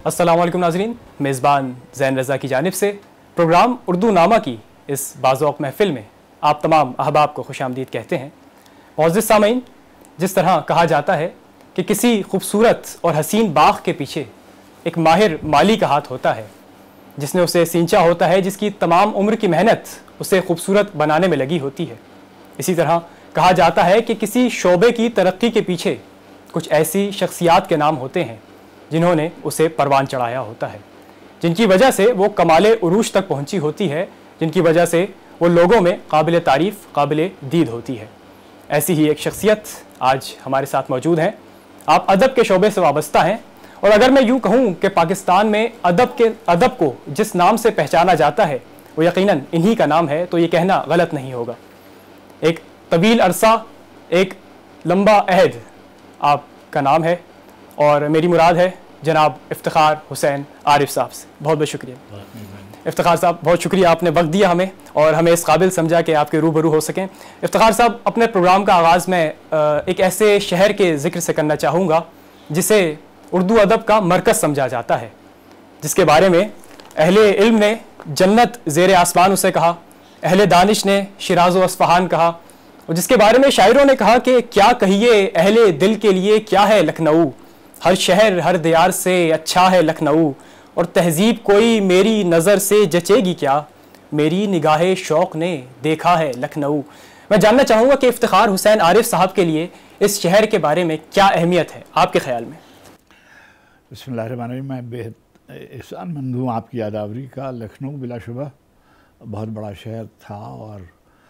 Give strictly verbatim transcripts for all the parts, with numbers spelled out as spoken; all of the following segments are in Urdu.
अस्सलाम वालेकुम नाज़रीन, मेज़बान ज़ैन रज़ा की जानिब से प्रोग्राम उर्दू नामा की इस बाज़ौक़ महफ़िल में आप तमाम अहबाब को खुशामदीद कहते हैं। मुअज़्ज़िज़ सामईन, जिस तरह कहा जाता है कि किसी खूबसूरत और हसीन बाग़ के पीछे एक माहिर माली का हाथ होता है जिसने उसे सींचा होता है, जिसकी तमाम उम्र की मेहनत उसे खूबसूरत बनाने में लगी होती है। इसी तरह कहा जाता है कि किसी शोबे की तरक्की के पीछे कुछ ऐसी शख्सियात के नाम होते हैं जिन्होंने उसे परवान चढ़ाया होता है, जिनकी वजह से वो कमाले उरूज तक पहुंची होती है, जिनकी वजह से वो लोगों में काबिल तारीफ़, काबिल दीद होती है। ऐसी ही एक शख्सियत आज हमारे साथ मौजूद हैं। आप अदब के शोबे से वाबस्ता हैं, और अगर मैं यूँ कहूँ कि पाकिस्तान में अदब के अदब को जिस नाम से पहचाना जाता है वो यकीनन इन्हीं का नाम है, तो ये कहना गलत नहीं होगा। एक तवील अरसा, एक लंबा अहद आपका नाम है, और मेरी मुराद है जनाब इफ्तिखार हुसैन आरिफ साहब से। बहुत बहुत शुक्रिया इफ्तिखार साहब, बहुत शुक्रिया, आपने वक्त दिया हमें और हमें इस काबिल समझा कि आपके रूबरू हो सकें। इफ्तिखार साहब, अपने प्रोग्राम का आगाज़ में एक ऐसे शहर के ज़िक्र से करना चाहूँगा जिसे उर्दू अदब का मरकज़ समझा जाता है, जिसके बारे में अहले इल्म ने जन्नत ज़ेर आसमान उसे कहा, अहले दानिश ने शिराज़ व अस्फ़हान कहा, और जिसके बारे में शायरों ने कहा कि क्या कहिए अहले दिल के लिए क्या है लखनऊ, हर शहर हर दियार से अच्छा है लखनऊ, और तहज़ीब कोई मेरी नज़र से जचेगी क्या, मेरी निगाहे शौक़ ने देखा है लखनऊ। मैं जानना चाहूँगा कि इफ्तिखार हुसैन आरिफ साहब के लिए इस शहर के बारे में क्या अहमियत है आपके ख़्याल में? बिस्मिल्लाहिर्रहमानिर्रहीम। मैं बेहद एहसानमंद हूँ आपकी यादावरी का। लखनऊ बिलाशुबह बहुत बड़ा शहर था, और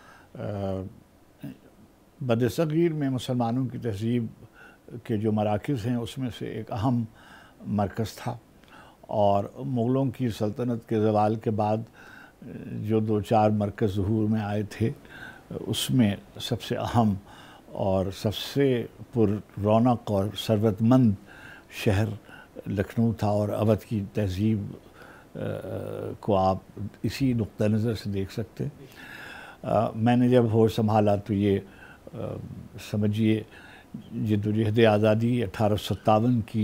बदसग़ीर में मुसलमानों की तहज़ीब के जो मराकिज़ हैं उसमें से एक अहम मरकज़ था, और मुग़लों की सल्तनत के ज़वाल के बाद जो दो चार मरकज़ ज़हूर में आए थे उसमें सबसे अहम और सबसे पुर रौनक और सरवतमंद शहर लखनऊ था। और अवध की तहज़ीब को आप इसी नुक्ता नज़र से देख सकते हैं। मैंने जब होश संभाला तो ये समझिए जद्दोजहद आज़ादी अठारह सौ सत्तावन की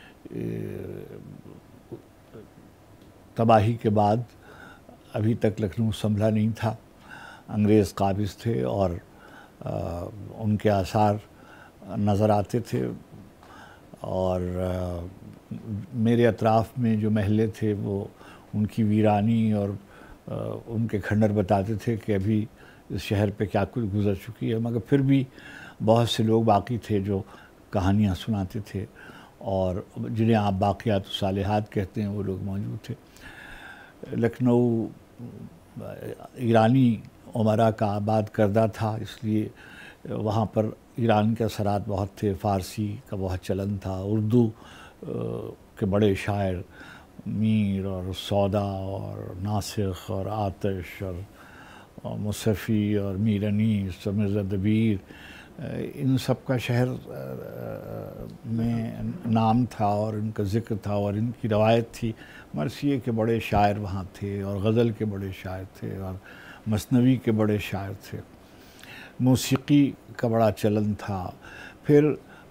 तबाही के बाद अभी तक लखनऊ संभला नहीं था। अंग्रेज़ काबिज़ थे और आ, उनके आसार नज़र आते थे, और आ, मेरे अतराफ़ में जो महल्ले थे वो उनकी वीरानी और आ, उनके खंडर बताते थे कि अभी इस शहर पे क्या कुछ गुज़र चुकी है, मगर फिर भी बहुत से लोग बाकी थे जो कहानियाँ सुनाते थे, और जिन्हें आप बाक़ियात सालिहात कहते हैं वो लोग मौजूद थे। लखनऊ ईरानी उमरा का आबाद करदा था, इसलिए वहाँ पर ईरान के असरात बहुत थे, फ़ारसी का बहुत चलन था, उर्दू के बड़े शायर मीर और सौदा और नासिख और आतिश और मुसफ़ी और मीर अनीस और मिर्ज़ा दबीर, इन सब का शहर में नाम था और इनका ज़िक्र था और इनकी रवायत थी। मरसिये के बड़े शायर वहाँ थे, और गज़ल के बड़े शायर थे, और मसनवी के बड़े शायर थे। मौसीकी का बड़ा चलन था। फिर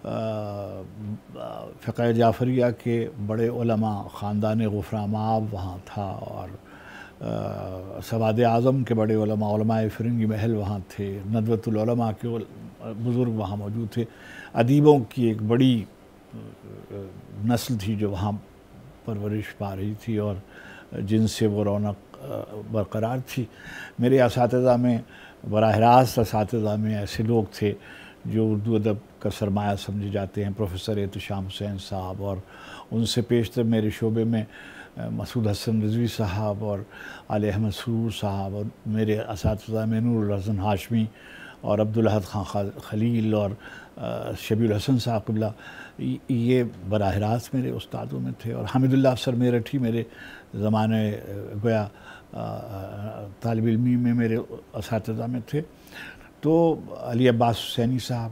फ़िक़्ह जाफ़रिया के बड़े उलमा ख़ानदान गुफ़रामाब वहाँ था, और सवाद आज़म के बड़े उलमा उलमाए फ़िरंगी महल वहाँ थे। नदवतुल उलमा के बुज़ुर्ग वहाँ मौजूद थे। अदीबों की एक बड़ी नस्ल थी जो वहाँ परवरिश पा रही थी और जिनसे वो रौनक बरकरार थी। मेरे असातिज़ा में, बराह रास्त असातिज़ा में ऐसे लोग थे जो उर्दू अदब का सरमाया समझे जाते हैं, प्रोफ़ेसर एहतशाम हुसैन साहब, और उनसे पेशतर मेरे शोबे में मसूद हसन रिज़वी साहब और आले अहमद सुरूर साहब, और मेरे असातिज़ा में नूरुल हसन हाशमी और अब्दुल अहद खान खलील और शबीर हसन साहब क़िबला, ये बराह रास्त मेरे उस्तादों में थे। और हामिदुल्लाह अफसर मेरठी मेरे ज़माने गोया तालिब इल्मी में मेरे असातिज़ा में थे। तो अली अब्बास हुसैनी साहब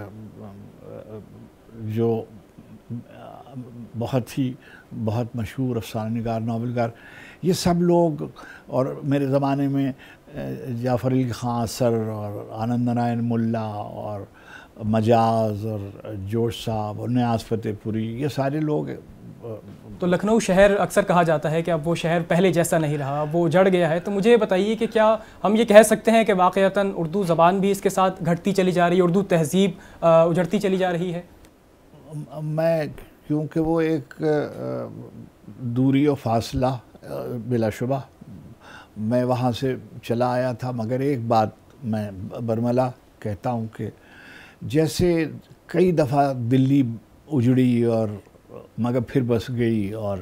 जो बहुत ही बहुत मशहूर अफ़साना निगार, नावलगार, ये सब लोग, और मेरे ज़माने में जाफ़र अली ख़ां असर और आनंद नारायण मुल्ला और مجاز اور جوش صاحب اور نیاز فتح پوری، یہ سارے لوگ. تو لکھنؤ شہر اکثر کہا جاتا ہے کہ اب وہ شہر پہلے جیسا نہیں رہا، وہ اجڑ گیا ہے. تو مجھے بتائیے کہ کیا ہم یہ کہہ سکتے ہیں کہ واقعتاً اردو زبان بھی اس کے ساتھ گھٹتی چلی جا رہی ہے، اردو تہذیب اجڑتی چلی جا رہی ہے؟ میں کیونکہ وہ ایک دوری و فاصلہ بلا شبہ میں وہاں سے چلا آیا تھا، مگر ایک بات میں برملا کہتا ہوں کہ جیسے کئی دفعہ دلی اجڑی اور مگر پھر بس گئی، اور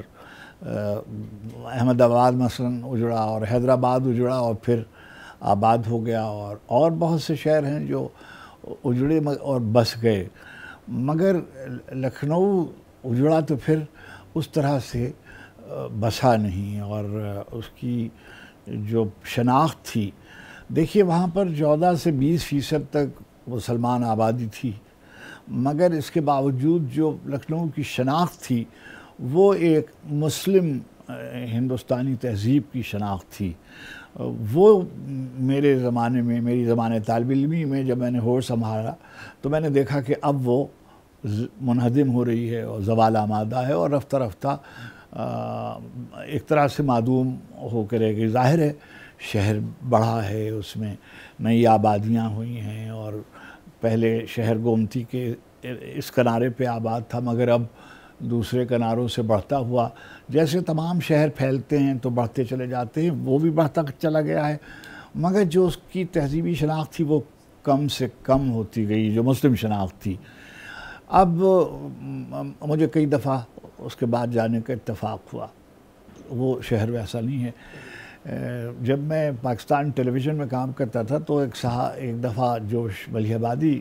احمد آباد مثلاً اجڑا اور حیدرآباد اجڑا اور پھر آباد ہو گیا، اور اور بہت سے شہر ہیں جو اجڑے اور بس گئے، مگر لکھنؤ اجڑا تو پھر اس طرح سے بسا نہیں. اور اس کی جو شناخت تھی، دیکھیے وہاں پر چودہ سے بیس فیصد تک مسلمان آبادی تھی، مگر اس کے باوجود جو لکھنؤ کی شناخت تھی وہ ایک مسلم ہندوستانی تہذیب کی شناخت تھی. وہ میرے زمانے میں، میری زمانے طالب علمی میں جب میں نے ہوش سنبھالا تو میں نے دیکھا کہ اب وہ منہدم ہو رہی ہے اور زوال آمادہ ہے، اور رفتہ رفتہ ایک طرح سے معدوم ہو کے رہ گئی. ظاہر ہے شہر بڑھا ہے، اس میں نئی آبادیاں ہوئی ہیں، اور پہلے شہر گومتی کے اس کنارے پہ آباد تھا، مگر اب دوسرے کناروں سے بڑھتا ہوا، جیسے تمام شہر پھیلتے ہیں تو بڑھتے چلے جاتے ہیں، وہ بھی بڑھتا چلا گیا ہے، مگر جو اس کی تہذیبی شناخت تھی وہ کم سے کم ہوتی گئی، جو مسلم شناخت تھی. اب مجھے کئی دفعہ اس کے بعد جانے کا اتفاق ہوا، وہ شہر ویسا نہیں ہے. جب میں پاکستان ٹیلی ویژن میں کام کرتا تھا تو ایک صاحب ایک دفعہ جوش ملیح آبادی،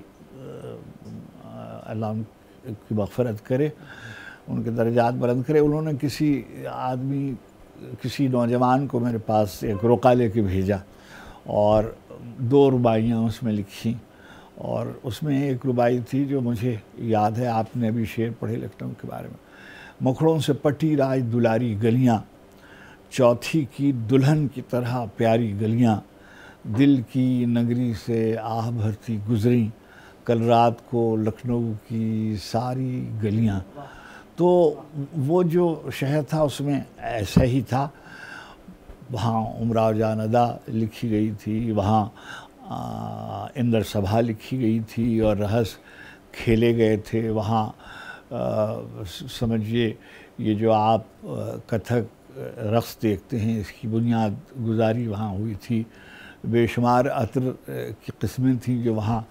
اللہ ان کی مغفرت کرے، ان کے درجات بلند کرے، انہوں نے کسی آدمی کسی نوجوان کو میرے پاس ایک رقعہ لے کے بھیجا، اور دو رباعیاں اس میں لکھی، اور اس میں ایک رباعی تھی جو مجھے یاد ہے، آپ نے ابھی شعر پڑھے لکھنؤ کے بارے میں. مکھڑوں سے پٹی راج دلاری گلیاں، چوتھی کی دلہن کی طرح پیاری گلیاں، دل کی نگری سے آہ بھرتی گزریں، کل رات کو لکھنؤ کی ساری گلیاں. تو وہ جو شہر تھا اس میں ایسا ہی تھا. وہاں امراؤ جان ادا لکھی گئی تھی، وہاں اندر سبھا لکھی گئی تھی، اور رہس کھیلے گئے تھے. وہاں سمجھیے یہ جو آپ کتھک رقص دیکھتے ہیں، اس کی بنیاد گزاری وہاں ہوئی تھی. بے شمار عطر کی قسمیں تھیں جو وہاں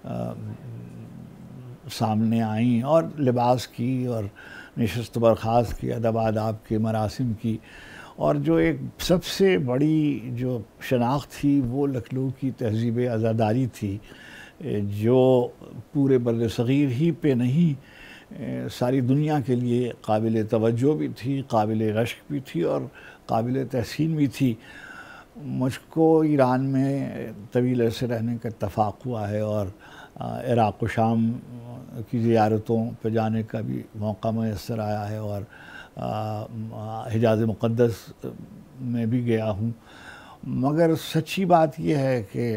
سامنے آئیں، اور لباس کی اور نشست برخاست کی، ادب آداب کے مراسم کی. اور جو ایک سب سے بڑی جو شناخت تھی وہ لکھنؤ کی تہذیب عزاداری تھی، جو پورے بر صغیر ہی پہ نہیں ساری دنیا کے لیے قابل توجہ بھی تھی، قابل رشک بھی تھی، اور قابل تحسین بھی تھی. مجھ کو ایران میں طویل عرصے رہنے کا اتفاق ہوا ہے، اور عراق و شام کی زیارتوں پہ جانے کا بھی موقع میسر آیا ہے، اور حجاز مقدس میں بھی گیا ہوں. مگر سچی بات یہ ہے کہ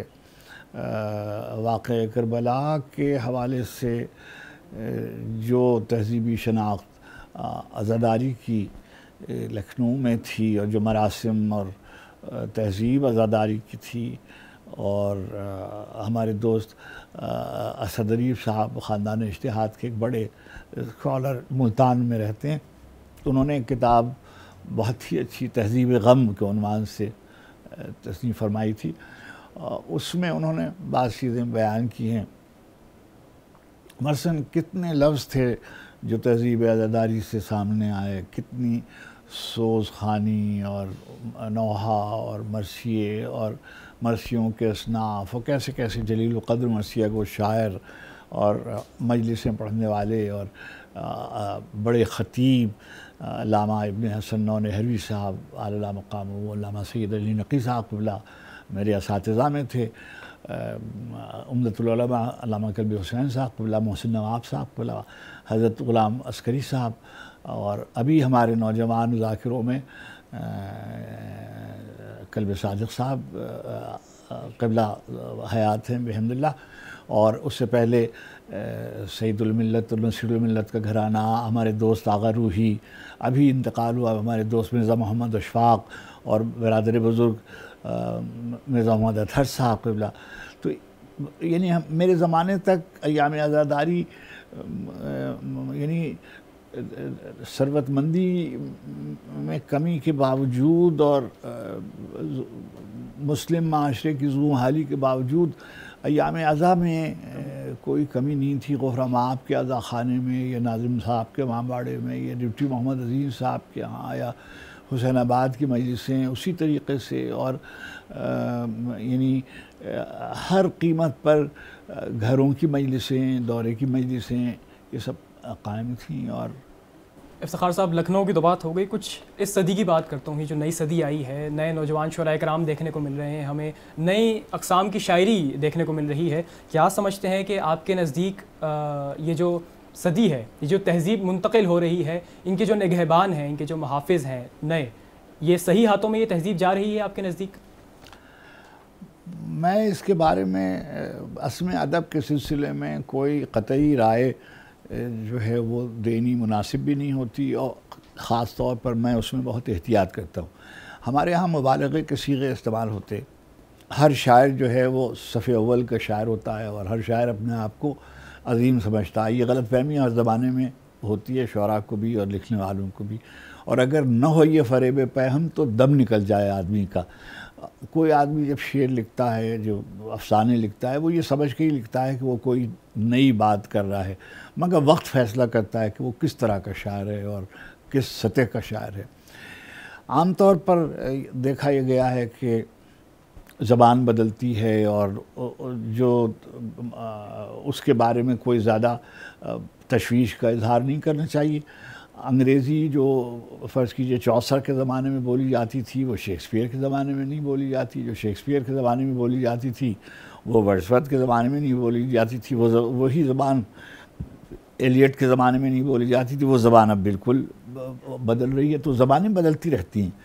واقعہ کربلا کے حوالے سے جو تہذیبی شناخت عزاداری کی لکھنؤ میں تھی، اور جو مراسم اور تہذیب عزاداری کی تھی، اور ہمارے دوست اسد عریف صاحب خاندان اشتہاد کے ایک بڑے اسکالر ملتان میں رہتے ہیں، انہوں نے ایک کتاب بہت ہی اچھی تہذیب غم کے عنوان سے تصنیف فرمائی تھی. اس میں انہوں نے بعض چیزیں بیان کی ہیں. مثلاً کتنے لفظ تھے جو تہذیب عزاداری سے سامنے آئے، کتنی سوز خوانی اور نوحہ اور مرثیے اور مرثیوں کے اصناف، اور کیسے کیسے جلیل القدر مرثیہ کو شاعر اور مجلسیں پڑھنے والے اور بڑے خطیب علامہ ابن حسن نونہروی صاحب اعلیٰ مقام، وہ علامہ سید علی نقی صاحب قبلہ میرے اساتذہ میں تھے، عمدۃ العلماء علامہ کلب حسین صاحب قبلہ، محسن نواب صاحب قبلہ، حضرت غلام عسکری صاحب، اور ابھی ہمارے نوجوان ذاکروں میں کلب صادق صاحب قبلہ حیات ہیں بحمد اللہ. اور اس سے پہلے سعید الملت اور نصیر الملت کا گھرانہ، ہمارے دوست آغا روحی، ابھی انتقال ہوا ہمارے دوست مرزا محمد اشفاق اور برادر بزرگ مرزا محمد اطہر صاحب قبلہ. تو یعنی میرے زمانے تک ایام عزاداری یعنی ثروت مندی میں کمی کے باوجود اور مسلم معاشرے کی زو حالی کے باوجود ایام عزا میں کوئی کمی نہیں تھی. غفرہ معاف کے عزا خانے میں یا ناظم صاحب کے مامباڑے میں یا ڈپٹی محمد عظیم صاحب کے ہاں یا حسین آباد کی مجلسیں اسی طریقے سے، اور یعنی ہر قیمت پر گھروں کی مجلسیں، دورے کی مجلسیں، یہ سب قائم تھیں. اور افتخار صاحب، لکھنؤ کی تو بات ہو گئی، کچھ اس صدی کی بات کرتا ہوں. جو نئی صدی آئی ہے، نئے نوجوان شعراء کرام دیکھنے کو مل رہے ہیں، ہمیں نئی اقسام کی شاعری دیکھنے کو مل رہی ہے. کیا سمجھتے ہیں کہ آپ کے نزدیک یہ جو صدی ہے، یہ جو تہذیب منتقل ہو رہی ہے، ان کے جو نگہبان ہیں، ان کے جو محافظ ہیں نئے، یہ صحیح ہاتھوں میں یہ تہذیب جا رہی ہے آپ کے نزدیک؟ میں اس کے بارے میں عصم ادب کے سلسلے میں کوئی قطعی رائے جو ہے وہ دینی مناسب بھی نہیں ہوتی، اور خاص طور پر میں اس میں بہت احتیاط کرتا ہوں. ہمارے ہاں مبالغے کے صیغے استعمال ہوتے. ہر شاعر جو ہے وہ صف اول کا شاعر ہوتا ہے اور ہر شاعر اپنے آپ کو عظیم سمجھتا ہے. یہ غلط فہمی ہر زمانے میں ہوتی ہے، شعراء کو بھی اور لکھنے والوں کو بھی. اور اگر نہ ہو یہ فریب پہم تو دم نکل جائے آدمی کا. کوئی آدمی جب شعر لکھتا ہے، جو افسانے لکھتا ہے، وہ یہ سمجھ کے ہی لکھتا ہے کہ وہ کوئی نئی بات کر رہا ہے، مگر وقت فیصلہ کرتا ہے کہ وہ کس طرح کا شاعر ہے اور کس سطح کا شاعر ہے. عام طور پر دیکھا یہ گیا ہے کہ زبان بدلتی ہے اور جو اس کے بارے میں کوئی زیادہ تشویش کا اظہار نہیں کرنا چاہیے. انگریزی جو فرض کیجئے چوسر کے زمانے میں بولی جاتی تھی، وہ شیکسپیئر کے زمانے میں نہیں بولی جاتی. جو شیکسپیئر کے زمانے میں بولی جاتی تھی وہ ورڈسورتھ کے زمانے میں نہیں بولی جاتی تھی. وہ وہی زبان ایلیٹ کے زمانے میں نہیں بولی جاتی تھی. وہ زبان اب بالکل بدل رہی ہے. تو زبانیں بدلتی رہتی ہیں.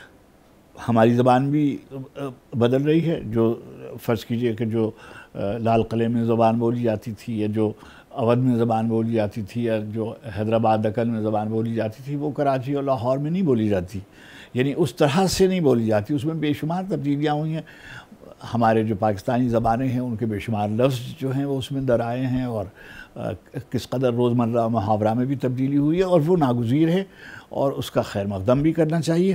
ہماری زبان بھی بدل رہی ہے. جو فرض کیجئے کہ جو لال قلعے میں زبان بولی جاتی تھی، یا جو اودھ میں زبان بولی جاتی تھی، یا جو حیدرآباد دکن میں زبان بولی جاتی تھی، وہ کراچی اور لاہور میں نہیں بولی جاتی. یعنی اس طرح سے نہیں بولی جاتی. اس میں بے شمار تبدیلیاں ہوئی ہیں. ہمارے جو پاکستانی زبانیں ہیں ان کے بے شمار لفظ جو ہیں وہ اس میں در آئے ہیں، اور کس قدر روزمرہ محاورہ میں بھی تبدیلی ہوئی ہے، اور وہ ناگزیر ہے اور اس کا خیر مقدم بھی کرنا چاہیے.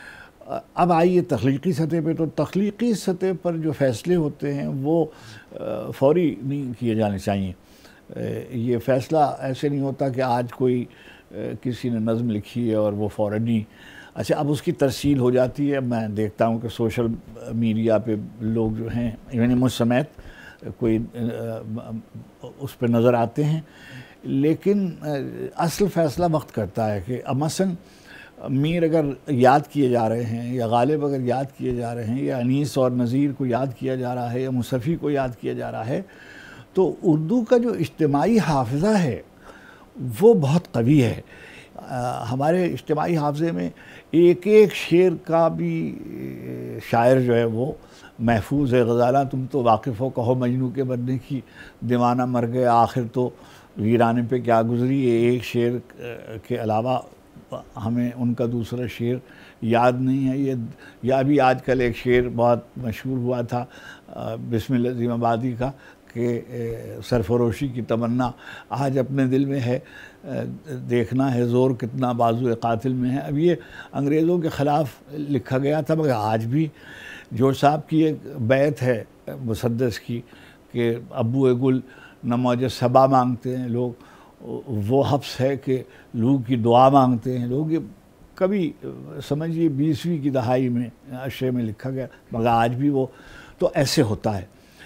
اب آئیے تخلیقی سطح پہ. تو تخلیقی سطح پر جو فیصلے ہوتے ہیں وہ فوری نہیں کیے جانے چاہیے. یہ فیصلہ ایسے نہیں ہوتا کہ آج کوئی کسی نے نظم لکھی ہے اور وہ فوراً ہی اچھا اب اس کی ترسیل ہو جاتی ہے. میں دیکھتا ہوں کہ سوشل میڈیا پہ لوگ جو ہیں، یعنی مجھ سمیت کوئی اس پہ نظر آتے ہیں، لیکن اصل فیصلہ وقت کرتا ہے. کہ مثلاً میر اگر یاد کیے جا رہے ہیں، یا غالب اگر یاد کیے جا رہے ہیں، یا انیس اور نذیر کو یاد کیا جا رہا ہے، یا مصطفی کو یاد کیا جا رہا ہے، تو اردو کا جو اجتماعی حافظہ ہے وہ بہت قوی ہے. ہمارے اجتماعی حافظے میں ایک ایک شعر کا بھی شاعر جو ہے وہ محفوظ ہے. غزالہ تم تو واقف ہو کہو مجنوں کے بننے کی، دیوانہ مر گئے آخر تو ویرانے پہ کیا گزری. ایک شعر کے علاوہ ہمیں ان کا دوسرا شعر یاد نہیں ہے. یہ یا بھی آج کل ایک شعر بہت مشہور ہوا تھا بسم اللہ عظیم آبادی کا کہ سرفروشی کی تمنا آج اپنے دل میں ہے، دیکھنا ہے زور کتنا بازو قاتل میں ہے. اب یہ انگریزوں کے خلاف لکھا گیا تھا، مگر آج بھی جورج صاحب کی ایک بیت ہے مسدس کی کہ ابو گل نہ موج صبا مانگتے ہیں لوگ، وہ حبس ہے کہ لوگ کی دعا مانگتے ہیں لوگ. یہ کبھی سمجھیے بیسویں کی دہائی میں عشرے میں لکھا گیا، مگر آج بھی وہ تو ایسے ہوتا ہے.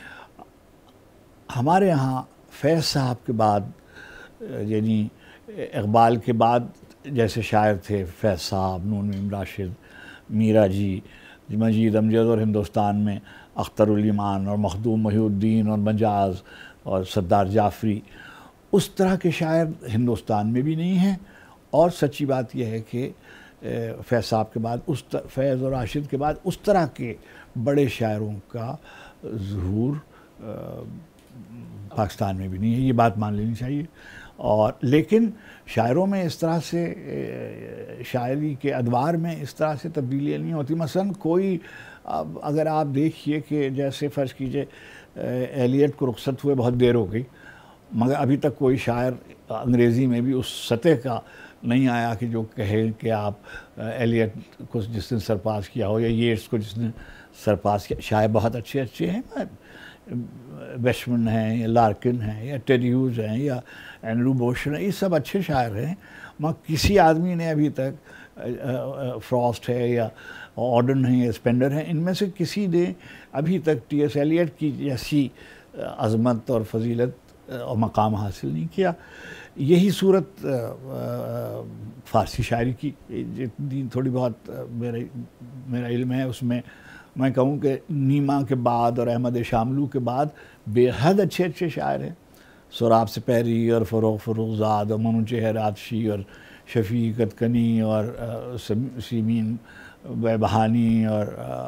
ہمارے ہاں فیض صاحب کے بعد، یعنی اقبال کے بعد جیسے شاعر تھے فیض صاحب، نون میم راشد، میرا جی، مجید امجد، اور ہندوستان میں اختر الایمان اور مخدوم محی الدین اور مجاز اور سردار جعفری، اس طرح کے شاعر ہندوستان میں بھی نہیں ہیں. اور سچی بات یہ ہے کہ فیض صاحب کے بعد اس فیض اور راشد کے بعد اس طرح کے بڑے شاعروں کا ظہور پاکستان میں بھی نہیں ہے، یہ بات مان لینی چاہیے. اور لیکن شاعروں میں اس طرح سے شاعری کے ادوار میں اس طرح سے تبدیلیاں نہیں ہوتی. مثلا کوئی اگر آپ دیکھیے کہ جیسے فرض کیجئے ایلیٹ کو رخصت ہوئے بہت دیر ہو گئی، مگر ابھی تک کوئی شاعر انگریزی میں بھی اس سطح کا نہیں آیا کہ جو کہے کہ آپ ایلیٹ کو جس نے سرپاس کیا ہو یا ییٹس کو جس نے سرپاس کیا. شاعر بہت اچھے اچھے ہیں، بیشمن ہیں یا لارکن ہیں یا ٹیڈ ہیوز ہیں یا اینڈرو بوشن ہیں، یہ سب اچھے شاعر ہیں، مگر کسی آدمی نے ابھی تک فراسٹ ہے یا آڈن ہیں یا اسپینڈر ہیں، ان میں سے کسی نے ابھی تک ٹی ایس ایلیٹ کی جیسی عظمت اور فضیلت اور مقام حاصل نہیں کیا. یہی صورت فارسی شاعری کی جتنی تھوڑی بہت میرے میرا علم ہے اس میں میں کہوں کہ نیما کے بعد اور احمد شاملو کے بعد بے حد اچھے اچھے شاعر ہیں. سراب سپہری اور فروغ فروغزاد اور منوچہر آتشی اور شفیق کنی اور سیمین بہانی اور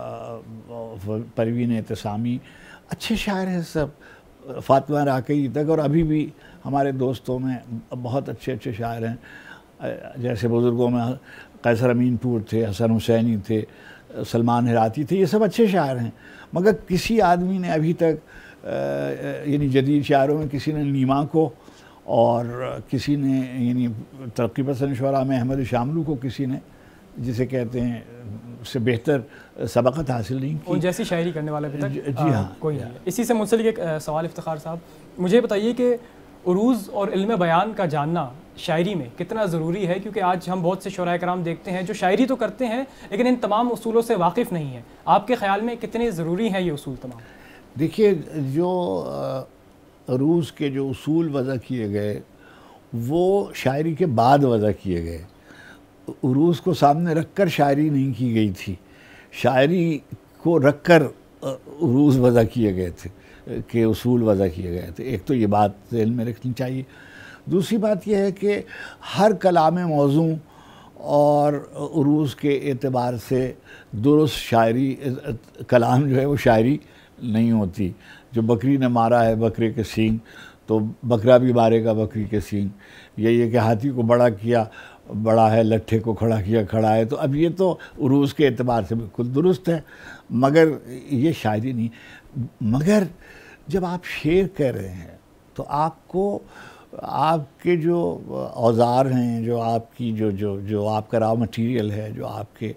پروین اعتصامی، اچھے شاعر ہیں سب، فاطمہ راکئی تک. اور ابھی بھی ہمارے دوستوں میں بہت اچھے اچھے شاعر ہیں، جیسے بزرگوں میں قیصر امین پور تھے، حسن حسینی تھے، سلمان ہراتی تھے، یہ سب اچھے شاعر ہیں. مگر کسی آدمی نے ابھی تک یعنی جدید شاعروں میں کسی نے نیما کو اور کسی نے یعنی ترقی پسند شعراء میں احمد شاملو کو کسی نے جسے کہتے ہیں اس سے بہتر سبقت حاصل نہیں کی، ان جیسی شاعری کرنے والا ابھی تک جی ہاں کوئی نہیں. اسی سے منسلک ایک سوال افتخار صاحب، مجھے بتائیے کہ عروض اور علم بیان کا جاننا شاعری میں کتنا ضروری ہے؟ کیونکہ آج ہم بہت سے شعراء کرام دیکھتے ہیں جو شاعری تو کرتے ہیں لیکن ان تمام اصولوں سے واقف نہیں ہیں. آپ کے خیال میں کتنے ضروری ہیں یہ اصول تمام؟ دیکھیے، جو عروض کے جو اصول وضع کیے گئے وہ شاعری کے بعد وضع کیے گئے. عروض کو سامنے رکھ کر شاعری نہیں کی گئی تھی، شاعری کو رکھ کر عروض وضع کیے گئے تھے کہ اصول وضع کیے گئے تھے. ایک تو یہ بات ذہن میں رکھنی چاہیے. دوسری بات یہ ہے کہ ہر کلام موضوع اور عروض کے اعتبار سے درست شاعری کلام جو ہے وہ شاعری نہیں ہوتی. جو بکری نے مارا ہے بکرے کے سینگ تو بکرا بھی مارے گا بکری کے سینگ، یا یہ کہ ہاتھی کو بڑا کیا بڑا ہے، لٹھے کو کھڑا کیا کھڑا ہے. تو اب یہ تو عروض کے اعتبار سے بالکل درست ہے مگر یہ شاعری نہیں. مگر جب آپ شعر کہہ رہے ہیں تو آپ کو آپ کے جو اوزار ہیں، جو آپ کی جو جو جو آپ کا را مٹیریل ہے، جو آپ کے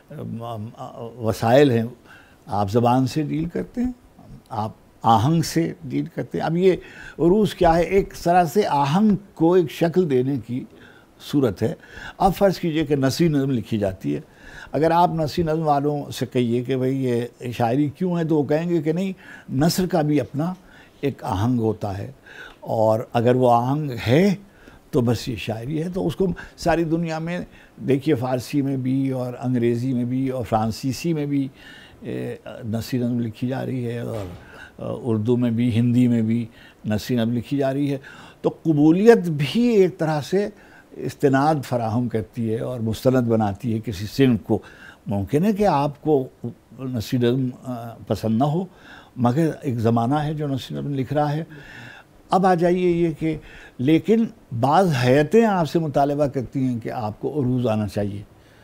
وسائل ہیں، آپ زبان سے ڈیل کرتے ہیں، آپ آہنگ سے ڈیل کرتے ہیں. اب یہ عروض کیا ہے؟ ایک طرح سے آہنگ کو ایک شکل دینے کی صورت ہے. اب فرض کیجئے کہ نثری نظم لکھی جاتی ہے. اگر آپ نثری نظم والوں سے کہیے کہ بھئی یہ شاعری کیوں ہے تو وہ کہیں گے کہ نہیں، نثر کا بھی اپنا ایک آہنگ ہوتا ہے، اور اگر وہ آہنگ ہے تو بس یہ شاعری ہے. تو اس کو ساری دنیا میں دیکھیے، فارسی میں بھی اور انگریزی میں بھی اور فرانسیسی میں بھی نثری نظم لکھی جا رہی ہے، اور اردو میں بھی ہندی میں بھی نثری نظم لکھی جا رہی ہے. تو قبولیت بھی ایک طرح سے استناد فراہم کرتی ہے اور مستند بناتی ہے کسی صنف کو. ممکن ہے کہ آپ کو نثری نظم پسند نہ ہو مگر ایک زمانہ ہے جو نثری نظم لکھ رہا ہے. اب آ جائیے یہ کہ لیکن بعض ہیئتیں آپ سے مطالبہ کرتی ہیں کہ آپ کو عروض آنا چاہیے،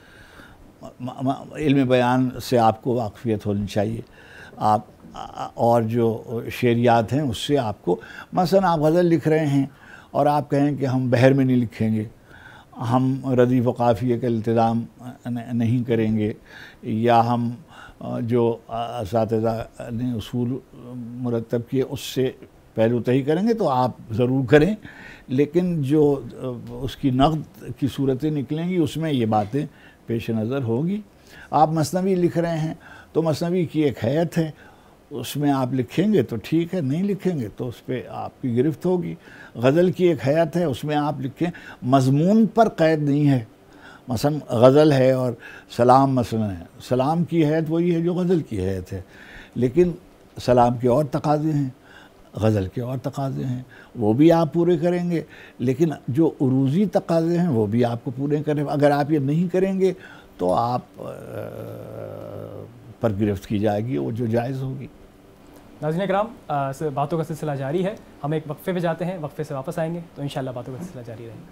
علم بیان سے آپ کو واقفیت ہونی چاہیے، آپ اور جو شعریات ہیں اس سے آپ کو، مثلا آپ غزل لکھ رہے ہیں اور آپ کہیں کہ ہم بحر میں نہیں لکھیں گے، ہم ردیف و قافیے کا التزام نہیں کریں گے، یا ہم جو اساتذہ نے اصول مرتب کیے اس سے پہلو تہی کریں گے، تو آپ ضرور کریں، لیکن جو اس کی نقد کی صورتیں نکلیں گی اس میں یہ باتیں پیش نظر ہوگی. آپ مثنوی لکھ رہے ہیں تو مثنوی کی ایک ہیئت ہے، اس میں آپ لکھیں گے تو ٹھیک ہے، نہیں لکھیں گے تو اس پہ آپ کی گرفت ہوگی. غزل کی ایک ہیئت ہے، اس میں آپ لکھیں، مضمون پر قید نہیں ہے. مثلا غزل ہے اور سلام مثلا ہے، سلام کی ہیئت وہی ہے جو غزل کی ہیئت ہے، لیکن سلام کے اور تقاضے ہیں، غزل کے اور تقاضے ہیں، وہ بھی آپ پورے کریں گے، لیکن جو عروضی تقاضے ہیں وہ بھی آپ کو پورے کریں. اگر آپ یہ نہیں کریں گے تو آپ پر گرفت کی جائے گی، وہ جو جائز ہوگی. ناظرین کرام، باتوں کا سلسلہ جاری ہے. ہم ایک وقفے پہ جاتے ہیں، وقفے سے واپس آئیں گے تو انشاءاللہ باتوں کا سلسلہ جاری رہے گا.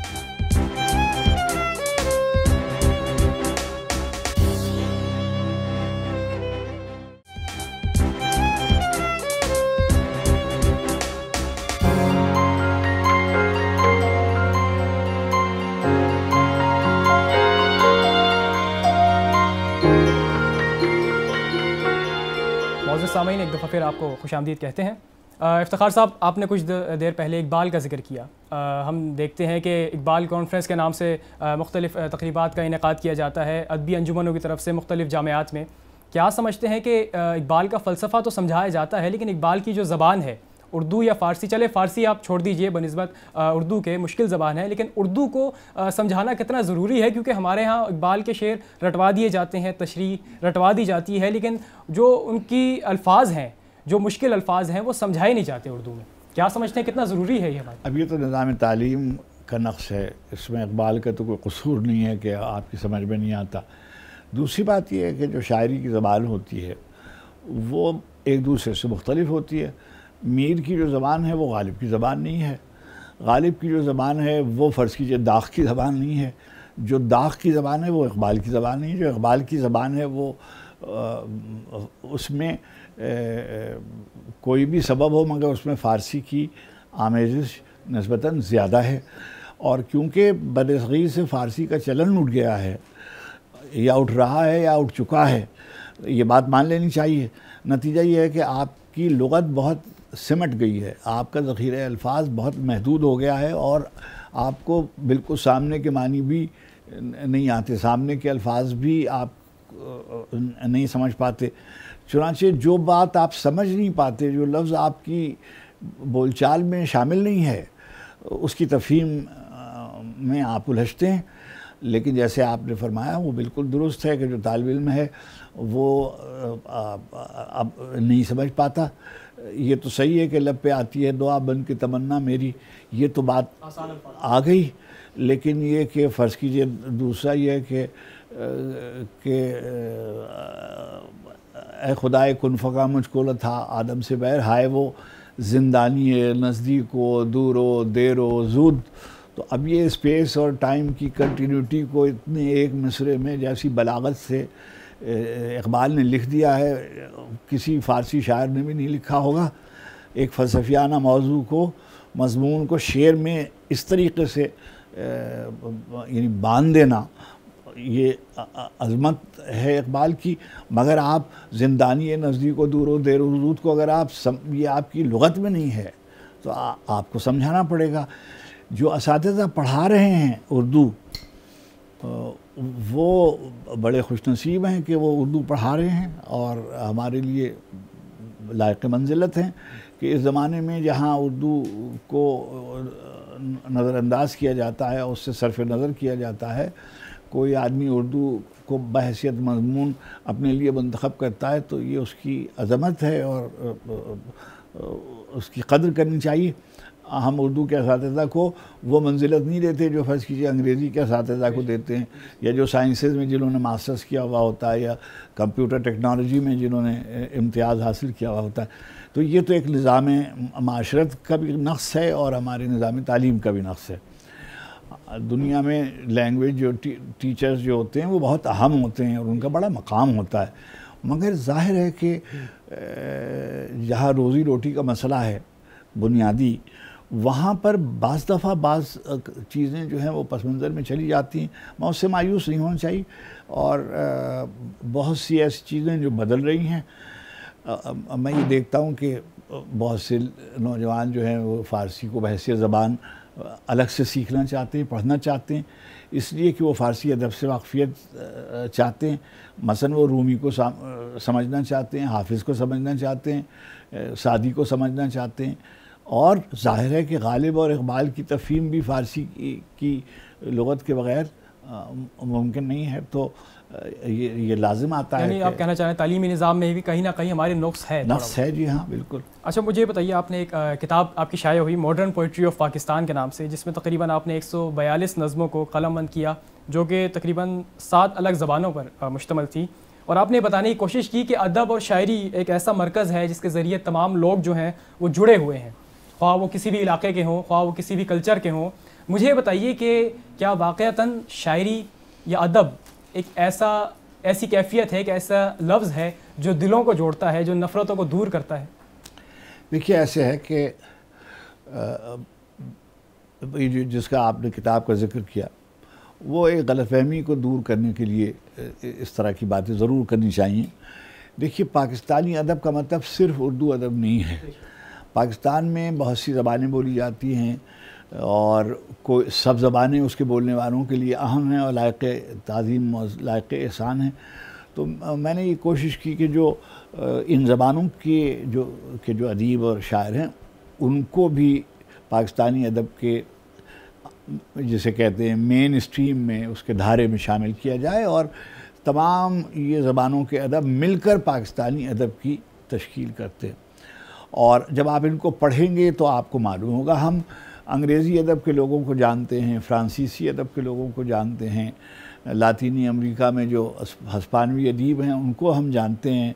سامعین، ایک دفعہ پھر آپ کو خوش آمدید کہتے ہیں. افتخار صاحب، آپ نے کچھ دیر پہلے اقبال کا ذکر کیا. ہم دیکھتے ہیں کہ اقبال کانفرنس کے نام سے مختلف تقریبات کا انعقاد کیا جاتا ہے ادبی انجمنوں کی طرف سے مختلف جامعات میں. کیا سمجھتے ہیں کہ اقبال کا فلسفہ تو سمجھایا جاتا ہے، لیکن اقبال کی جو زبان ہے اردو یا فارسی، چلے فارسی آپ چھوڑ دیجئے، بنسبت اردو کے مشکل زبان ہے، لیکن اردو کو سمجھانا کتنا ضروری ہے؟ کیونکہ ہمارے ہاں اقبال کے شعر رٹوا دیے جاتے ہیں، تشریح رٹوا دی جاتی ہے، لیکن جو ان کی الفاظ ہیں، جو مشکل الفاظ ہیں، وہ سمجھائے نہیں جاتے اردو میں. کیا سمجھتے ہیں کتنا ضروری ہے یہ بات؟ اب یہ تو نظام تعلیم کا نقص ہے، اس میں اقبال کا تو کوئی قصور نہیں ہے کہ آپ کی سمجھ میں نہیں آتا. دوسری بات یہ ہے کہ جو شاعری کی زبان ہوتی ہے وہ ایک دوسرے سے مختلف ہوتی ہے. میر کی جو زبان ہے وہ غالب کی زبان نہیں ہے، غالب کی جو زبان ہے وہ فرض کیجئے داغ کی زبان نہیں ہے، جو داغ کی زبان ہے وہ اقبال کی زبان نہیں ہے، جو اقبال کی زبان ہے وہ اس میں کوئی بھی سبب ہو مگر اس میں فارسی کی آمیزش نسبتاً زیادہ ہے. اور کیونکہ برصغیر سے فارسی کا چلن اٹھ گیا ہے، یا اٹھ رہا ہے یا اٹھ چکا ہے، یہ بات مان لینی چاہیے. نتیجہ یہ ہے کہ آپ کی لغت بہت سمٹ گئی ہے، آپ کا ذخیرہ الفاظ بہت محدود ہو گیا ہے، اور آپ کو بالکل سامنے کے معنی بھی نہیں آتے، سامنے کے الفاظ بھی آپ نہیں سمجھ پاتے. چنانچہ جو بات آپ سمجھ نہیں پاتے، جو لفظ آپ کی بول چال میں شامل نہیں ہے، اس کی تفہیم میں آپ الجھتے ہیں. لیکن جیسے آپ نے فرمایا وہ بالکل درست ہے کہ جو طالب علم ہے وہ اب نہیں سمجھ پاتا. یہ تو صحیح ہے کہ لب پہ آتی ہے دعا بن کے تمنا میری، یہ تو بات آ گئی. لیکن یہ کہ فرض کیجئے دوسرا یہ ہے کہ کہ اے خدائے کن فقا مجھ کو تھا آدم سے بیر، ہائے وہ زندانی نزدیک و دور و دیر و زود. تو اب یہ اسپیس اور ٹائم کی کنٹینیوٹی کو اتنے ایک مصرے میں جیسی بلاغت سے اقبال نے لکھ دیا ہے، کسی فارسی شاعر نے بھی نہیں لکھا ہوگا. ایک فلسفیانہ موضوع کو، مضمون کو شعر میں اس طریقے سے یعنی باندھ دینا، یہ عظمت ہے اقبال کی. مگر آپ زندانی نزدیک و دور و دیر و زود کو اگر آپ یہ آپ کی لغت میں نہیں ہے تو آپ کو سمجھانا پڑے گا. جو اساتذہ پڑھا رہے ہیں اردو وہ بڑے خوش نصیب ہیں کہ وہ اردو پڑھا رہے ہیں، اور ہمارے لیے لائق منزلت ہیں کہ اس زمانے میں جہاں اردو کو نظر انداز کیا جاتا ہے، اس سے صرف نظر کیا جاتا ہے، کوئی آدمی اردو کو بحیثیت مضمون اپنے لیے منتخب کرتا ہے تو یہ اس کی عظمت ہے اور اس کی قدر کرنی چاہیے. ہم اردو کے اساتذہ کو وہ منزلت نہیں دیتے جو فرض کیجیے انگریزی کے اساتذہ کو دیتے ہیں، یا جو سائنسز میں جنہوں نے ماسٹرز کیا ہوا ہوتا ہے، یا کمپیوٹر ٹیکنالوجی میں جنہوں نے امتیاز حاصل کیا ہوا ہوتا ہے. تو یہ تو ایک نظام معاشرت کا بھی نقص ہے اور ہمارے نظام تعلیم کا بھی نقص ہے. دنیا میں لینگویج جو ٹیچرز جو ہوتے ہیں وہ بہت اہم ہوتے ہیں اور ان کا بڑا مقام ہوتا ہے، مگر ظاہر ہے کہ جہاں روزی روٹی کا مسئلہ ہے بنیادی، وہاں پر بعض دفعہ بعض چیزیں جو ہیں وہ پس منظر میں چلی جاتی ہیں. میں اس سے مایوس نہیں ہونا چاہیے، اور بہت سی ایسی چیزیں جو بدل رہی ہیں. میں یہ دیکھتا ہوں کہ بہت سے نوجوان جو ہیں وہ فارسی کو بحیثیت زبان الگ سے سیکھنا چاہتے ہیں، پڑھنا چاہتے ہیں، اس لیے کہ وہ فارسی ادب سے واقفیت چاہتے ہیں. مثلا وہ رومی کو سمجھنا چاہتے ہیں، حافظ کو سمجھنا چاہتے ہیں، سعدی کو سمجھنا چاہتے ہیں. اور ظاہر ہے کہ غالب اور اقبال کی تفہیم بھی فارسی کی کی لغت کے بغیر ممکن نہیں ہے. تو یہ یہ لازم آتا ہے. یعنی آپ کہنا چاہ رہے ہیں تعلیمی نظام میں بھی کہیں نہ کہیں ہمارے نقص ہے. نقص ہے، جی ہاں بالکل. اچھا مجھے بتائیے، آپ نے ایک کتاب آپ کی شائع ہوئی ماڈرن پوئٹری آف پاکستان کے نام سے، جس میں تقریباً آپ نے ایک سو بیالیس نظموں کو قلم بند کیا، جو کہ تقریباً سات الگ زبانوں پر مشتمل تھی. اور آپ نے بتانے کی کوشش کی کہ ادب اور شاعری ایک ایسا مرکز ہے جس کے ذریعے تمام لوگ جو ہیں وہ جڑے ہوئے ہیں، خواہ وہ کسی بھی علاقے کے ہوں، خواہ وہ کسی بھی کلچر کے ہوں۔ مجھے بتائیے کہ کیا واقعتاً شاعری یا ادب ایک ایسا ایسی کیفیت ہے، ایک ایسا لفظ ہے جو دلوں کو جوڑتا ہے، جو نفرتوں کو دور کرتا ہے؟ دیکھیے ایسے ہے کہ جس کا آپ نے کتاب کا ذکر کیا، وہ ایک غلط فہمی کو دور کرنے کے لیے اس طرح کی باتیں ضرور کرنی چاہیے۔ دیکھیے پاکستانی ادب کا مطلب صرف اردو ادب نہیں ہے۔ پاکستان میں بہت سی زبانیں بولی جاتی ہیں اور کوئی سب زبانیں اس کے بولنے والوں کے لیے اہم ہیں اور لائق تعظیم و لائق احسان ہیں۔ تو میں نے یہ کوشش کی کہ جو ان زبانوں کے جو کہ جو ادیب اور شاعر ہیں ان کو بھی پاکستانی ادب کے جسے کہتے ہیں مین اسٹریم میں، اس کے دھارے میں شامل کیا جائے، اور تمام یہ زبانوں کے ادب مل کر پاکستانی ادب کی تشکیل کرتے ہیں۔ اور جب آپ ان کو پڑھیں گے تو آپ کو معلوم ہوگا، ہم انگریزی ادب کے لوگوں کو جانتے ہیں، فرانسیسی ادب کے لوگوں کو جانتے ہیں، لاطینی امریکہ میں جو ہسپانوی ادیب ہیں ان کو ہم جانتے ہیں،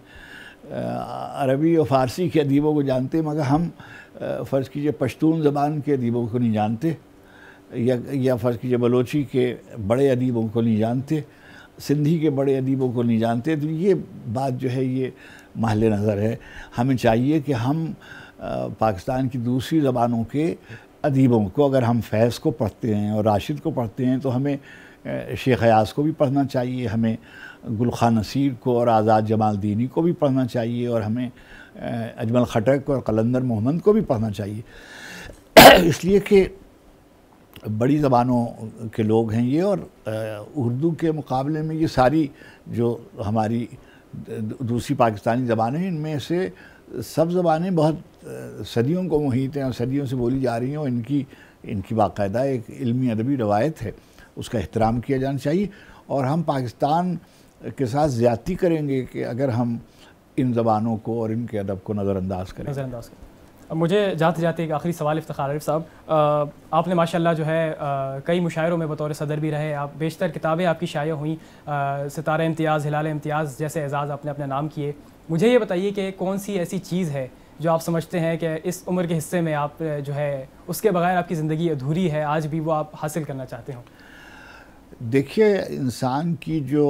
عربی اور فارسی کے ادیبوں کو جانتے ہیں، مگر ہم فرض کیجئے پشتون زبان کے ادیبوں کو نہیں جانتے، یا یا فرض کیجئے بلوچی کے بڑے ادیبوں کو نہیں جانتے، سندھی کے بڑے ادیبوں کو نہیں جانتے۔ تو یہ بات جو ہے یہ محل نظر ہے۔ ہمیں چاہیے کہ ہم پاکستان کی دوسری زبانوں کے ادیبوں کو، اگر ہم فیض کو پڑھتے ہیں اور راشد کو پڑھتے ہیں تو ہمیں شیخ ایاز کو بھی پڑھنا چاہیے، ہمیں گل خان نصیر کو اور آزاد جمال دینی کو بھی پڑھنا چاہیے، اور ہمیں اجمل خٹک اور قلندر محمد کو بھی پڑھنا چاہیے، اس لیے کہ بڑی زبانوں کے لوگ ہیں یہ، اور اردو کے مقابلے میں یہ ساری جو ہماری دوسری پاکستانی زبانیں ہیں ان میں سے سب زبانیں بہت صدیوں کو محیط ہیں اور صدیوں سے بولی جا رہی ہیں، اور ان کی ان کی باقاعدہ ایک علمی ادبی روایت ہے، اس کا احترام کیا جانا چاہیے۔ اور ہم پاکستان کے ساتھ زیادتی کریں گے کہ اگر ہم ان زبانوں کو اور ان کے ادب کو نظر انداز کریں۔ نظر انداز کریں۔ اب مجھے جاتے جاتے ایک آخری سوال افتخار عارف صاحب، آپ نے ماشاءاللہ جو ہے کئی مشاعروں میں بطور صدر بھی رہے، آپ بیشتر کتابیں آپ کی شائع ہوئیں، ستارہ امتیاز، ہلال امتیاز جیسے اعزاز آپ نے اپنے نام کیے۔ مجھے یہ بتائیے کہ کون سی ایسی چیز ہے جو آپ سمجھتے ہیں کہ اس عمر کے حصے میں آپ جو ہے اس کے بغیر آپ کی زندگی ادھوری ہے، آج بھی وہ آپ حاصل کرنا چاہتے ہوں؟ دیکھیے انسان کی جو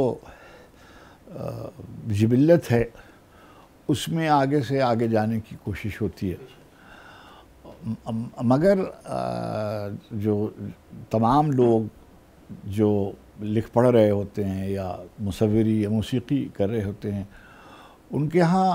جبلت ہے اس میں آگے سے آگے جانے کی کوشش ہوتی ہے، مگر جو تمام لوگ جو لکھ پڑھ رہے ہوتے ہیں یا مصوری یا موسیقی کر رہے ہوتے ہیں ان کے ہاں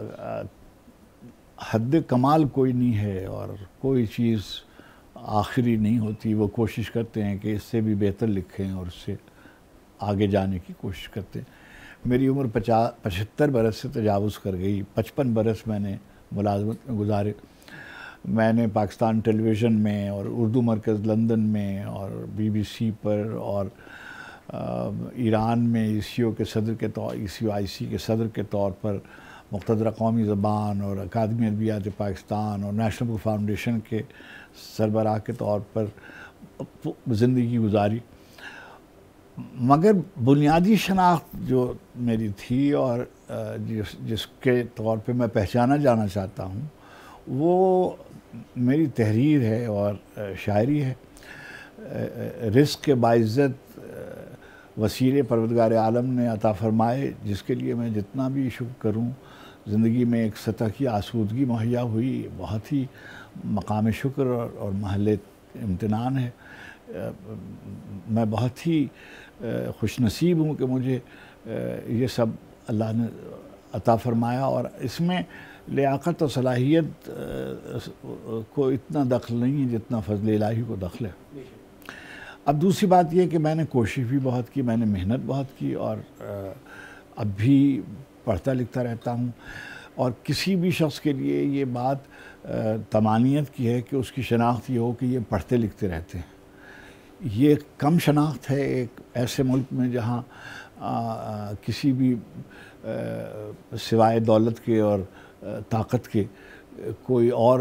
حد کمال کوئی نہیں ہے اور کوئی چیز آخری نہیں ہوتی۔ وہ کوشش کرتے ہیں کہ اس سے بھی بہتر لکھیں اور اس سے آگے جانے کی کوشش کرتے ہیں۔ میری عمر پچا پچہتر برس سے تجاوز کر گئی، پچپن برس میں نے ملازمت میں گزارے۔ میں نے پاکستان ٹیلی ویژن میں اور اردو مرکز لندن میں اور بی بی سی پر اور ایران میں ای سی او کے صدر کے طور ای سی او آئی سی کے صدر کے طور پر مقتدرہ قومی زبان اور اکادمی ادبیات پاکستان اور نیشنل بک فاؤنڈیشن کے سربراہ کے طور پر زندگی گزاری، مگر بنیادی شناخت جو میری تھی اور جس جس کے طور پہ میں پہچانا جانا چاہتا ہوں وہ میری تحریر ہے اور شاعری ہے۔ رزق کے باعزت وسیلے پروردگار عالم نے عطا فرمائے، جس کے لیے میں جتنا بھی شکر کروں۔ زندگی میں ایک سطح کی آسودگی مہیا ہوئی، بہت ہی مقام شکر اور محل امتنان ہے۔ میں بہت ہی خوش نصیب ہوں کہ مجھے یہ سب اللہ نے عطا فرمایا، اور اس میں لیاقت و صلاحیت کو اتنا دخل نہیں ہے جتنا فضل الہی کو دخل ہے۔ اب دوسری بات یہ کہ میں نے کوشش بھی بہت کی، میں نے محنت بہت کی، اور اب بھی پڑھتا لکھتا رہتا ہوں، اور کسی بھی شخص کے لیے یہ بات تمانیت کی ہے کہ اس کی شناخت یہ ہو کہ یہ پڑھتے لکھتے رہتے ہیں۔ یہ کم شناخت ہے ایک ایسے ملک میں جہاں کسی بھی سوائے دولت کے اور طاقت کے کوئی اور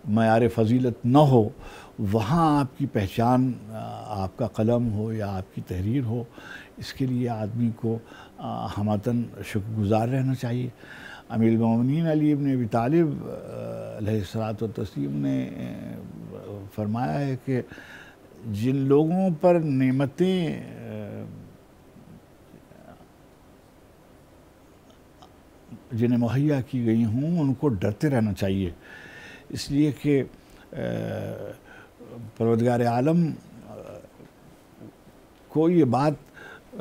معیار فضیلت نہ ہو وہاں آپ کی پہچان آپ کا قلم ہو یا آپ کی تحریر ہو، اس کے لیے آدمی کو ہمتاً شکر گزار رہنا چاہیے۔ امیر المومنین علی ابن ابی طالب علیہ الصلاۃ والتسلیم نے فرمایا ہے کہ جن لوگوں پر نعمتیں جنہیں مہیا کی گئی ہوں ان کو ڈرتے رہنا چاہیے، اس لیے کہ پروردگار عالم کو یہ بات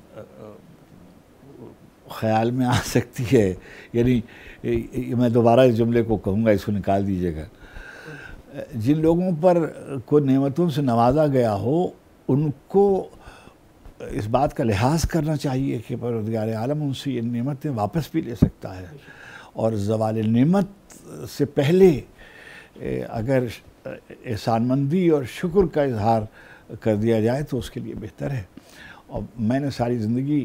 خیال میں آ سکتی ہے، یعنی میں دوبارہ اس جملے کو کہوں گا، اس کو نکال دیجیے گا، جن لوگوں پر کوئی نعمتوں سے نوازا گیا ہو ان کو اس بات کا لحاظ کرنا چاہیے کہ پروردگار عالم ان سے یہ نعمتیں واپس بھی لے سکتا ہے، اور زوال نعمت سے پہلے اگر احسان مندی اور شکر کا اظہار کر دیا جائے تو اس کے لیے بہتر ہے۔ اور میں نے ساری زندگی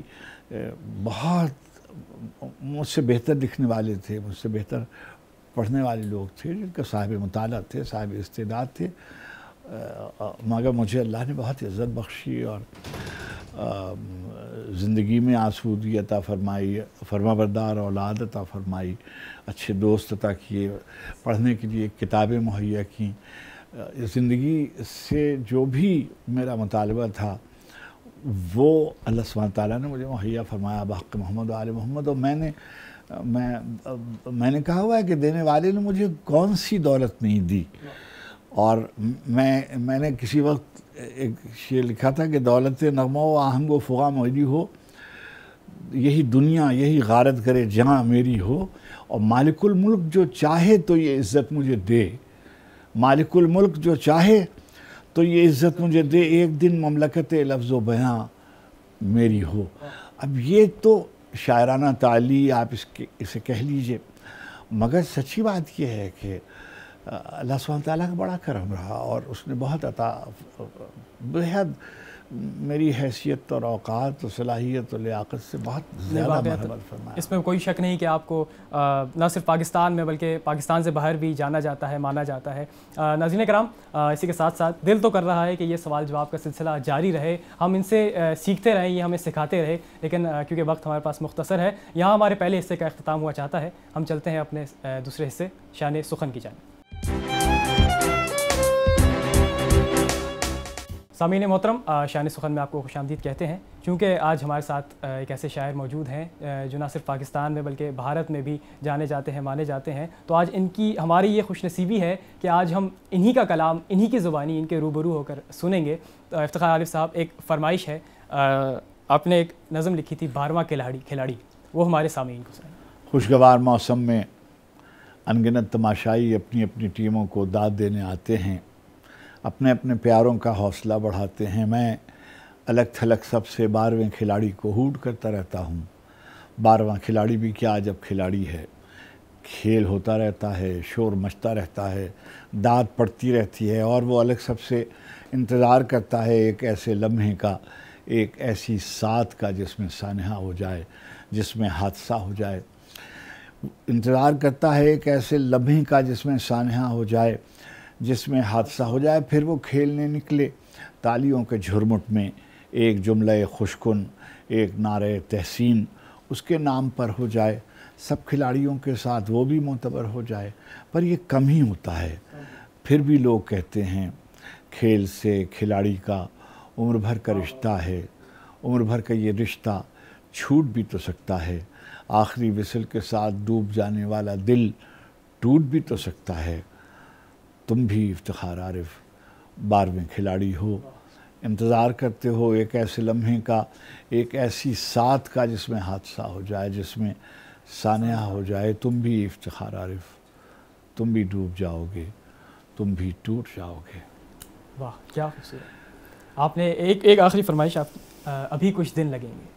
بہت مجھ سے بہتر لکھنے والے تھے، مجھ سے بہتر پڑھنے والے لوگ تھے جن کا صاحب مطالعہ تھے، صاحب استعداد تھے، مگر مجھے اللہ نے بہت عزت بخشی اور زندگی میں آسودگی عطا فرمائی، فرما بردار اولاد عطا فرمائی، اچھے دوست عطا کیے، پڑھنے کے لیے کتابیں مہیا کیں۔ زندگی سے جو بھی میرا مطالبہ تھا وہ اللہ سبحانہ تعالیٰ نے مجھے مہیا فرمایا بحق محمد و آل محمد، اور میں نے میں میں نے کہا ہوا ہے کہ دینے والے نے مجھے کون سی دولت نہیں دی، اور میں میں نے کسی وقت ایک شعر لکھا تھا کہ دولت نغمہ و آہنگ و فغاں میری ہو، یہی دنیا یہی غارت کرے جہاں میری ہو، اور مالک الملک جو چاہے تو یہ عزت مجھے دے، مالک الملک جو چاہے تو یہ عزت مجھے دے، ایک دن مملکت لفظ و بیاں میری ہو۔ اب یہ تو شاعرانہ تعالی آپ اس کے اسے کہہ لیجئے، مگر سچی بات یہ ہے کہ اللہ سبحانہ تعالیٰ کا بڑا کرم رہا، اور اس نے بہت عطا، بہت میری حیثیت اور اوقات اور صلاحیت اور لیاقت سے بہت زیادہ مرحمت فرمایا۔ اس میں کوئی شک نہیں کہ آپ کو نہ صرف پاکستان میں بلکہ پاکستان سے باہر بھی جانا جاتا ہے، مانا جاتا ہے۔ ناظرین کرام، اسی کے ساتھ ساتھ دل تو کر رہا ہے کہ یہ سوال جواب کا سلسلہ جاری رہے، ہم ان سے سیکھتے رہیں، یہ ہمیں سکھاتے رہے، لیکن کیونکہ وقت ہمارے پاس مختصر ہے، یہاں ہمارے پہلے حصے کا اختتام ہوا چاہتا ہے۔ ہم چلتے ہیں اپنے دوسرے حصے شان سخن کی جانب۔ سامعین محترم، شان سخن میں آپ کو خوش آمدید کہتے ہیں۔ چونکہ آج ہمارے ساتھ ایک ایسے شاعر موجود ہیں جو نہ صرف پاکستان میں بلکہ بھارت میں بھی جانے جاتے ہیں، مانے جاتے ہیں، تو آج ان کی ہماری یہ خوش نصیبی ہے کہ آج ہم انہی کا کلام، انہی کی زبانی ان کے روبرو ہو کر سنیں گے۔ افتخار عارف صاحب، ایک فرمائش ہے، آپ نے ایک نظم لکھی تھی بارہواں کھلاڑی کھلاڑی وہ ہمارے سامعین کو سنائیں۔ خوشگوار موسم میں انگنت تماشائی اپنی اپنی ٹیموں کو داد دینے آتے ہیں، اپنے اپنے پیاروں کا حوصلہ بڑھاتے ہیں۔ میں الگ تھلگ سب سے بارہویں کھلاڑی کو ہوٹ کرتا رہتا ہوں۔ بارہواں کھلاڑی بھی کیا عجب کھلاڑی ہے، کھیل ہوتا رہتا ہے، شور مچتا رہتا ہے، داد پڑتی رہتی ہے، اور وہ الگ سب سے انتظار کرتا ہے ایک ایسے لمحے کا، ایک ایسی ساتھ کا جس میں سانحہ ہو جائے، جس میں حادثہ ہو جائے۔ انتظار کرتا ہے ایک ایسے لمحے کا جس میں سانحہ ہو جائے، جس میں حادثہ ہو جائے، پھر وہ کھیلنے نکلے تالیوں کے جھرمٹ میں، ایک جملہ خوشکن، ایک نعرہ تحسین اس کے نام پر ہو جائے، سب کھلاڑیوں کے ساتھ وہ بھی معتبر ہو جائے، پر یہ کم ہی ہوتا ہے۔ پھر بھی لوگ کہتے ہیں کھیل سے کھلاڑی کا عمر بھر کا رشتہ ہے، عمر بھر کا یہ رشتہ چھوٹ بھی تو سکتا ہے، آخری وصل کے ساتھ ڈوب جانے والا دل ٹوٹ بھی تو سکتا ہے۔ تم بھی افتخار عارف بارہویں کھلاڑی ہو، انتظار کرتے ہو ایک ایسے لمحے کا، ایک ایسی ساتھ کا جس میں حادثہ ہو جائے، جس میں سانحہ ہو جائے۔ تم بھی افتخار عارف، تم بھی ڈوب جاؤ گے، تم بھی ٹوٹ جاؤ گے۔ واہ کیا خوبصورت۔ آپ نے ایک ایک آخری فرمائش، آپ ابھی کچھ دن لگیں گے،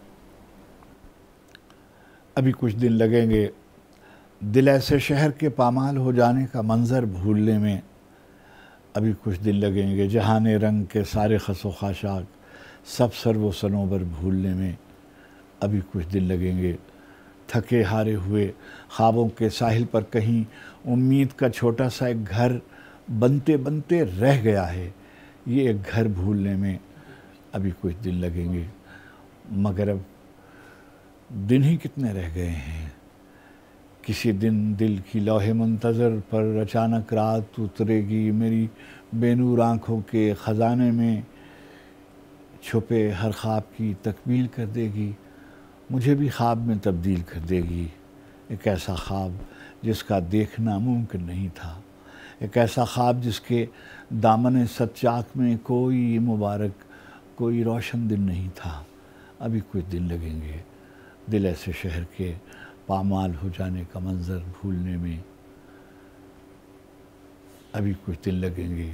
ابھی کچھ دن لگیں گے، دل ایسے شہر کے پامال ہو جانے کا منظر بھولنے میں ابھی کچھ دن لگیں گے، جہان رنگ کے سارے خس و خاشاک سب سر و صنوبر بھولنے میں ابھی کچھ دن لگیں گے۔ تھکے ہارے ہوئے خوابوں کے ساحل پر کہیں امید کا چھوٹا سا ایک گھر بنتے بنتے رہ گیا ہے. یہ ایک گھر بھولنے میں ابھی کچھ دن لگیں گے، مگر اب دن ہی کتنے رہ گئے ہیں. کسی دن دل کی لوح منتظر پر اچانک رات اترے گی، میری بے نور آنکھوں کے خزانے میں چھپے ہر خواب کی تکمیل کر دے گی، مجھے بھی خواب میں تبدیل کر دے گی. ایک ایسا خواب جس کا دیکھنا ممکن نہیں تھا، ایک ایسا خواب جس کے دامن ستچاک میں کوئی مبارک کوئی روشن دن نہیں تھا. ابھی کچھ دن لگیں گے دل ایسے شہر کے پامال ہو جانے کا منظر بھولنے میں. ابھی کچھ دن لگیں گے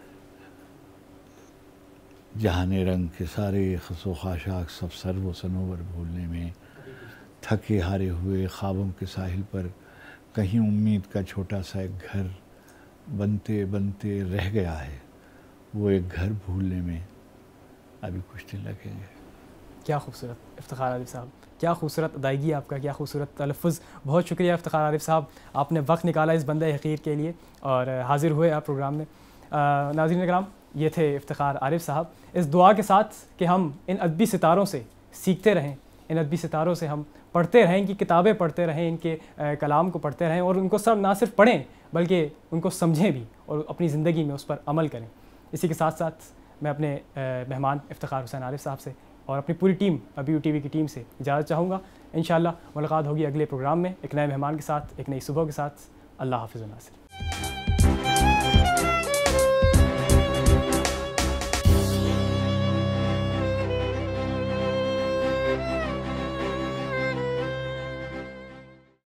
جہان رنگ کے سارے خس و خاشاک سب سر و سنور بھولنے میں. تھکے ہارے ہوئے خوابوں کے ساحل پر کہیں امید کا چھوٹا سا ایک گھر بنتے بنتے رہ گیا ہے. وہ ایک گھر بھولنے میں ابھی کچھ دن لگیں گے. کیا خوبصورت افتخار عارف صاحب، کیا خوبصورت ادائیگی آپ کا، کیا خوبصورت تلفظ. بہت شکریہ افتخار عارف صاحب، آپ نے وقت نکالا اس بندہ حقیر کے لیے اور حاضر ہوئے آپ پروگرام میں. ناظرین اکرام، یہ تھے افتخار عارف صاحب، اس دعا کے ساتھ کہ ہم ان ادبی ستاروں سے سیکھتے رہیں، ان ادبی ستاروں سے ہم پڑھتے رہیں، ان کی کتابیں پڑھتے رہیں، ان کے کلام کو پڑھتے رہیں اور ان کو سب نہ صرف پڑھیں بلکہ ان کو سمجھیں بھی اور اپنی زندگی میں اس پر عمل کریں. اسی کے ساتھ ساتھ میں اپنے مہمان افتخار حسین عارف صاحب سے اور اپنی پوری team B U T V کی ٹیم سے اجازت چاہوں گا. انشاءاللہ ملاقات ہوگی اگلے پروگرام میں ایک نئے مہمان کے ساتھ، ایک نئی صبح کے ساتھ. اللہ حافظ ناصر.